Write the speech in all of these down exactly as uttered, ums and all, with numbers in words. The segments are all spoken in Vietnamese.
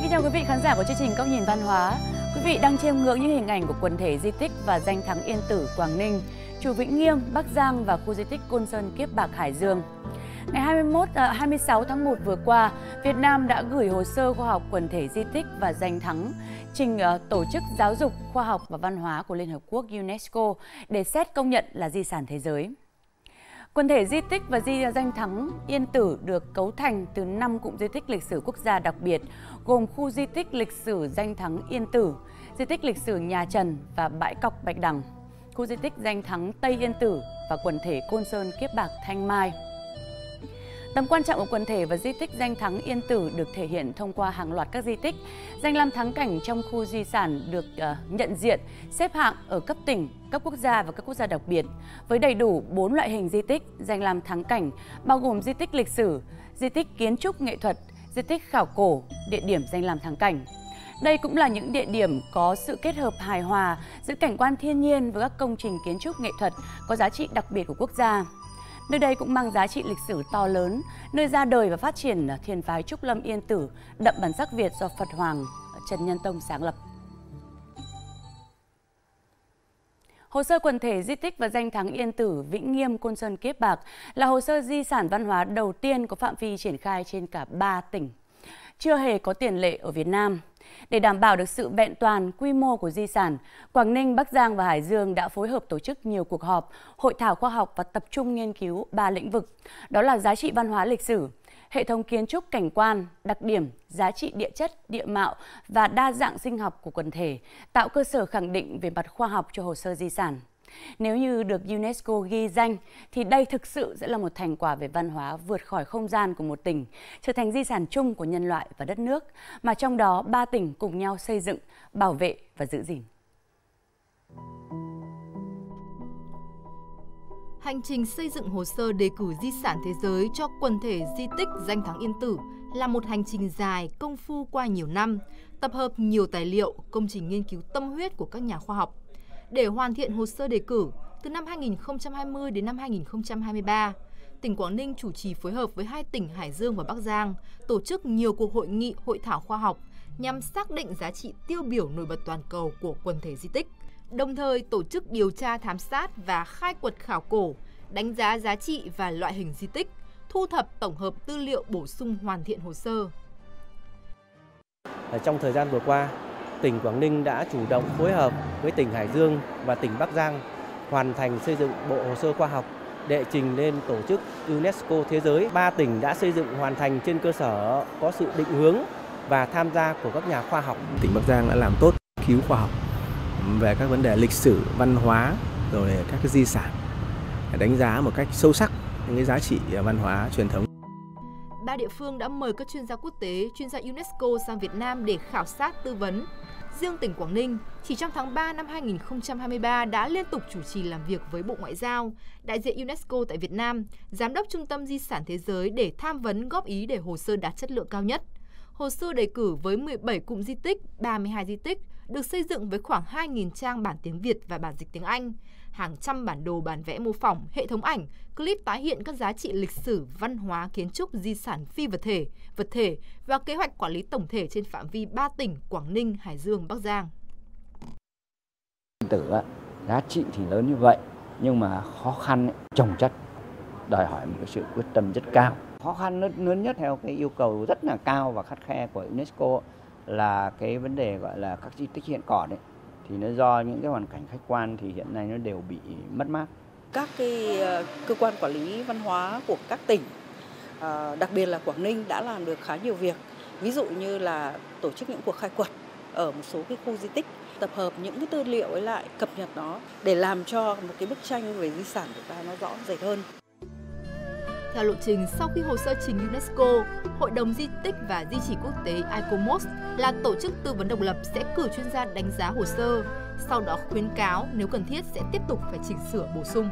Xin chào quý vị khán giả của chương trình Góc nhìn văn hóa. Quý vị đang chiêm ngưỡng những hình ảnh của quần thể di tích và danh thắng Yên Tử, Quảng Ninh, chùa Vĩnh Nghiêm, Bắc Giang và khu di tích Côn Sơn, Kiếp Bạc, Hải Dương. Ngày hai mươi mốt, hai mươi sáu tháng một vừa qua, Việt Nam đã gửi hồ sơ khoa học quần thể di tích và danh thắng trình Tổ chức Giáo dục, Khoa học và Văn hóa của Liên Hợp Quốc UNESCO để xét công nhận là di sản thế giới. Quần thể di tích và di danh thắng Yên Tử được cấu thành từ năm cụm di tích lịch sử quốc gia đặc biệt, gồm khu di tích lịch sử danh thắng Yên Tử, di tích lịch sử Nhà Trần và bãi cọc Bạch Đằng, khu di tích danh thắng Tây Yên Tử và quần thể Côn Sơn, Kiếp Bạc, Thanh Mai. Tầm quan trọng của quần thể và di tích danh thắng Yên Tử được thể hiện thông qua hàng loạt các di tích, danh lam thắng cảnh trong khu di sản được uh, nhận diện, xếp hạng ở cấp tỉnh, cấp quốc gia và các quốc gia đặc biệt, với đầy đủ bốn loại hình di tích, danh lam thắng cảnh, bao gồm di tích lịch sử, di tích kiến trúc nghệ thuật, di tích khảo cổ, địa điểm danh lam thắng cảnh. Đây cũng là những địa điểm có sự kết hợp hài hòa giữa cảnh quan thiên nhiên với các công trình kiến trúc nghệ thuật có giá trị đặc biệt của quốc gia. Nơi đây cũng mang giá trị lịch sử to lớn, nơi ra đời và phát triển thiền phái Trúc Lâm Yên Tử, đậm bản sắc Việt do Phật Hoàng Trần Nhân Tông sáng lập. Hồ sơ quần thể di tích và danh thắng Yên Tử, Vĩnh Nghiêm, Côn Sơn, Kiếp Bạc là hồ sơ di sản văn hóa đầu tiên có phạm vi triển khai trên cả ba tỉnh. Chưa hề có tiền lệ ở Việt Nam. Để đảm bảo được sự vẹn toàn, quy mô của di sản, Quảng Ninh, Bắc Giang và Hải Dương đã phối hợp tổ chức nhiều cuộc họp, hội thảo khoa học và tập trung nghiên cứu ba lĩnh vực. Đó là giá trị văn hóa lịch sử, hệ thống kiến trúc cảnh quan, đặc điểm, giá trị địa chất, địa mạo và đa dạng sinh học của quần thể, tạo cơ sở khẳng định về mặt khoa học cho hồ sơ di sản. Nếu như được UNESCO ghi danh, thì đây thực sự sẽ là một thành quả về văn hóa vượt khỏi không gian của một tỉnh, trở thành di sản chung của nhân loại và đất nước, mà trong đó ba tỉnh cùng nhau xây dựng, bảo vệ và giữ gìn. Hành trình xây dựng hồ sơ đề cử di sản thế giới cho quần thể di tích danh thắng Yên Tử là một hành trình dài, công phu qua nhiều năm, tập hợp nhiều tài liệu, công trình nghiên cứu tâm huyết của các nhà khoa học. Để hoàn thiện hồ sơ đề cử, từ năm hai nghìn không trăm hai mươi đến năm hai nghìn không trăm hai mươi ba, tỉnh Quảng Ninh chủ trì phối hợp với hai tỉnh Hải Dương và Bắc Giang tổ chức nhiều cuộc hội nghị, hội thảo khoa học nhằm xác định giá trị tiêu biểu nổi bật toàn cầu của quần thể di tích, đồng thời tổ chức điều tra thám sát và khai quật khảo cổ, đánh giá giá trị và loại hình di tích, thu thập tổng hợp tư liệu bổ sung hoàn thiện hồ sơ. Trong thời gian vừa qua, tỉnh Quảng Ninh đã chủ động phối hợp với tỉnh Hải Dương và tỉnh Bắc Giang hoàn thành xây dựng bộ hồ sơ khoa học đệ trình lên tổ chức UNESCO thế giới. Ba tỉnh đã xây dựng hoàn thành trên cơ sở có sự định hướng và tham gia của các nhà khoa học. Tỉnh Bắc Giang đã làm tốt nghiên cứu khoa học về các vấn đề lịch sử, văn hóa, rồi các cái di sản, đánh giá một cách sâu sắc những cái giá trị văn hóa truyền thống. Ba địa phương đã mời các chuyên gia quốc tế, chuyên gia UNESCO sang Việt Nam để khảo sát, tư vấn. Riêng tỉnh Quảng Ninh, chỉ trong tháng ba năm hai nghìn không trăm hai mươi ba đã liên tục chủ trì làm việc với Bộ Ngoại giao, đại diện UNESCO tại Việt Nam, Giám đốc Trung tâm Di sản Thế giới để tham vấn góp ý để hồ sơ đạt chất lượng cao nhất. Hồ sơ đề cử với mười bảy cụm di tích, ba mươi hai di tích, được xây dựng với khoảng hai nghìn trang bản tiếng Việt và bản dịch tiếng Anh, hàng trăm bản đồ bản vẽ mô phỏng, hệ thống ảnh, clip tái hiện các giá trị lịch sử, văn hóa, kiến trúc, di sản phi vật thể, vật thể và kế hoạch quản lý tổng thể trên phạm vi ba tỉnh Quảng Ninh, Hải Dương, Bắc Giang. Yên Tử giá trị thì lớn như vậy, nhưng mà khó khăn chồng chất, đòi hỏi một cái sự quyết tâm rất cao. Khó khăn lớn nhất theo cái yêu cầu rất là cao và khắt khe của UNESCO là cái vấn đề gọi là các di tích hiện còn đấy, thì nó do những cái hoàn cảnh khách quan thì hiện nay nó đều bị mất mát. Các cái cơ quan quản lý văn hóa của các tỉnh, đặc biệt là Quảng Ninh đã làm được khá nhiều việc. Ví dụ như là tổ chức những cuộc khai quật ở một số cái khu di tích, tập hợp những cái tư liệu ấy lại, cập nhật nó để làm cho một cái bức tranh về di sản của ta nó rõ rệt hơn. Theo lộ trình, sau khi hồ sơ trình UNESCO, Hội đồng Di tích và Di chỉ Quốc tế i c o m o s là tổ chức tư vấn độc lập sẽ cử chuyên gia đánh giá hồ sơ, sau đó khuyến cáo nếu cần thiết sẽ tiếp tục phải chỉnh sửa bổ sung.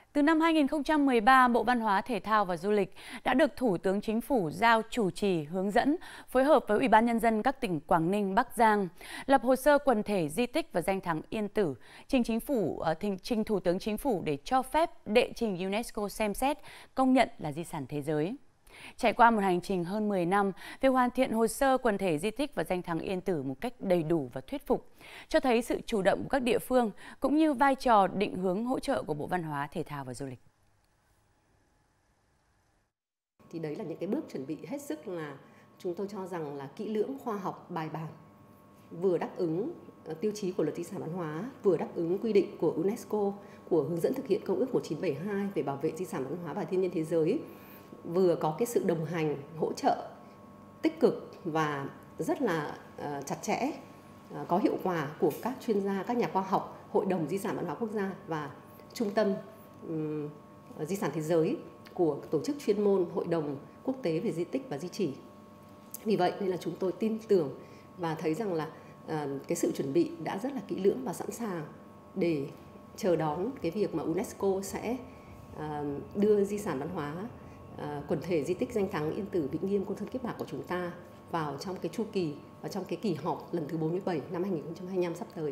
Từ năm hai nghìn không trăm mười ba, Bộ Văn hóa, Thể thao và Du lịch đã được Thủ tướng Chính phủ giao chủ trì, hướng dẫn, phối hợp với Ủy ban Nhân dân các tỉnh Quảng Ninh, Bắc Giang, lập hồ sơ quần thể di tích và danh thắng Yên Tử, trình Chính phủ, trình Thủ tướng Chính phủ để cho phép đệ trình UNESCO xem xét, công nhận là di sản thế giới. Trải qua một hành trình hơn mười năm, việc hoàn thiện hồ sơ quần thể di tích và danh thắng Yên Tử một cách đầy đủ và thuyết phục, cho thấy sự chủ động của các địa phương cũng như vai trò định hướng hỗ trợ của Bộ Văn hóa, Thể thao và Du lịch. Thì đấy là những cái bước chuẩn bị hết sức là chúng tôi cho rằng là kỹ lưỡng, khoa học, bài bản, vừa đáp ứng tiêu chí của Luật Di sản Văn hóa, vừa đáp ứng quy định của UNESCO, của hướng dẫn thực hiện Công ước một nghìn chín trăm bảy mươi hai về bảo vệ di sản văn hóa và thiên nhiên thế giới, vừa có cái sự đồng hành, hỗ trợ tích cực và rất là uh, chặt chẽ, uh, có hiệu quả của các chuyên gia, các nhà khoa học, Hội đồng Di sản Văn hóa Quốc gia và Trung tâm um, Di sản Thế giới của tổ chức chuyên môn Hội đồng Quốc tế về di tích và di chỉ. Vì vậy nên là chúng tôi tin tưởng và thấy rằng là uh, cái sự chuẩn bị đã rất là kỹ lưỡng và sẵn sàng để chờ đón cái việc mà UNESCO sẽ uh, đưa di sản văn hóa, uh, quần thể di tích danh thắng Yên Tử, Vĩnh Nghiêm, Côn Sơn, Kiếp Bạc của chúng ta vào trong cái chu kỳ và trong cái kỳ họp lần thứ bốn mươi bảy năm hai nghìn không trăm hai mươi lăm sắp tới.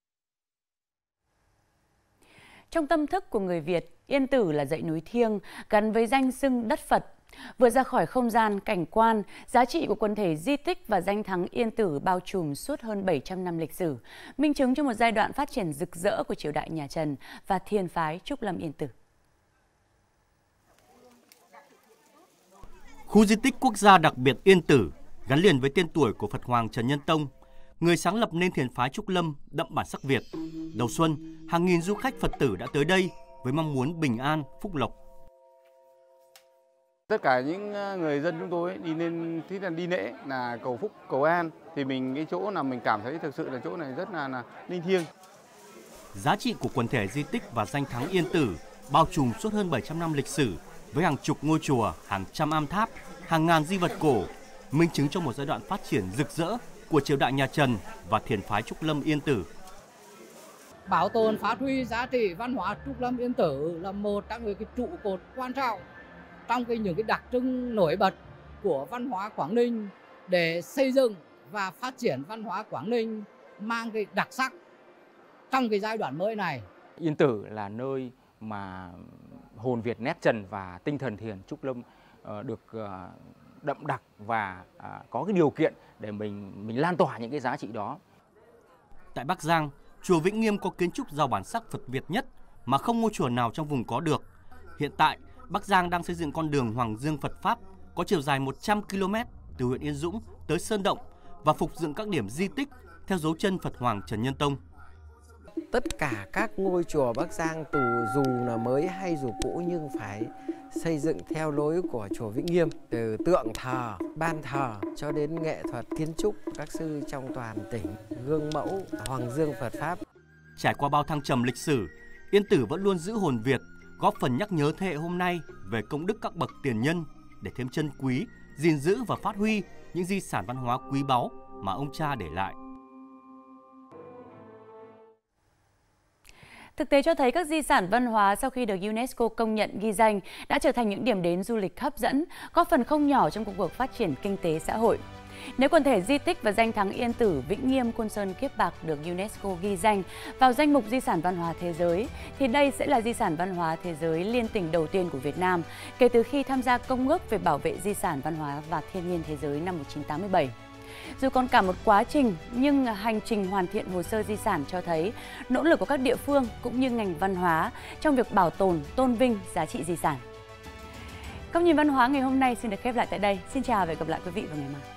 Trong tâm thức của người Việt, Yên Tử là dãy núi thiêng gắn với danh xưng đất Phật. Vượt ra khỏi không gian, cảnh quan, giá trị của quần thể di tích và danh thắng Yên Tử bao trùm suốt hơn bảy trăm năm lịch sử, minh chứng cho một giai đoạn phát triển rực rỡ của triều đại nhà Trần và thiền phái Trúc Lâm Yên Tử. Khu di tích quốc gia đặc biệt Yên Tử gắn liền với tên tuổi của Phật Hoàng Trần Nhân Tông, người sáng lập nên thiền phái Trúc Lâm đậm bản sắc Việt. Đầu xuân, hàng nghìn du khách Phật tử đã tới đây với mong muốn bình an, phúc lộc. Tất cả những người dân chúng tôi đi lên thì là đi lễ là cầu phúc, cầu an, thì mình cái chỗ nào mình cảm thấy thực sự là chỗ này rất là, là linh thiêng. Giá trị của quần thể di tích và danh thắng Yên Tử bao trùm suốt hơn bảy trăm năm lịch sử với hàng chục ngôi chùa, hàng trăm am tháp, hàng ngàn di vật cổ, minh chứng cho một giai đoạn phát triển rực rỡ của triều đại nhà Trần và thiền phái Trúc Lâm Yên Tử. Bảo tồn phát huy giá trị văn hóa Trúc Lâm Yên Tử là một trong những cái trụ cột quan trọng trong cái những cái đặc trưng nổi bật của văn hóa Quảng Ninh để xây dựng và phát triển văn hóa Quảng Ninh mang cái đặc sắc trong cái giai đoạn mới này. Yên Tử là nơi mà hồn Việt nét Trần và tinh thần thiền Trúc Lâm được đậm đặc và có cái điều kiện để mình mình lan tỏa những cái giá trị đó. Tại Bắc Giang, chùa Vĩnh Nghiêm có kiến trúc giàu bản sắc Phật Việt nhất mà không ngôi chùa nào trong vùng có được. Hiện tại, Bắc Giang đang xây dựng con đường Hoàng Dương Phật Pháp có chiều dài một trăm ki lô mét từ huyện Yên Dũng tới Sơn Động và phục dựng các điểm di tích theo dấu chân Phật Hoàng Trần Nhân Tông. Tất cả các ngôi chùa Bắc Giang tù dù là mới hay dù cũ nhưng phải xây dựng theo lối của chùa Vĩnh Nghiêm, từ tượng thờ, ban thờ cho đến nghệ thuật kiến trúc các sư trong toàn tỉnh, gương mẫu Hoàng Dương Phật Pháp. Trải qua bao thăng trầm lịch sử, Yên Tử vẫn luôn giữ hồn Việt, góp phần nhắc nhớ thế hệ hôm nay về công đức các bậc tiền nhân để thêm trân quý, gìn giữ và phát huy những di sản văn hóa quý báu mà ông cha để lại. Thực tế cho thấy các di sản văn hóa sau khi được UNESCO công nhận ghi danh đã trở thành những điểm đến du lịch hấp dẫn, góp phần không nhỏ trong công cuộc phát triển kinh tế xã hội. Nếu quần thể di tích và danh thắng Yên Tử, Vĩnh Nghiêm, Côn Sơn, Kiếp Bạc được UNESCO ghi danh vào danh mục di sản văn hóa thế giới, thì đây sẽ là di sản văn hóa thế giới liên tỉnh đầu tiên của Việt Nam kể từ khi tham gia Công ước về bảo vệ di sản văn hóa và thiên nhiên thế giới năm một nghìn chín trăm tám mươi bảy. Dù còn cả một quá trình, nhưng hành trình hoàn thiện hồ sơ di sản cho thấy nỗ lực của các địa phương cũng như ngành văn hóa trong việc bảo tồn, tôn vinh giá trị di sản. Góc nhìn văn hóa ngày hôm nay xin được khép lại tại đây. Xin chào và hẹn gặp lại quý vị vào ngày mai.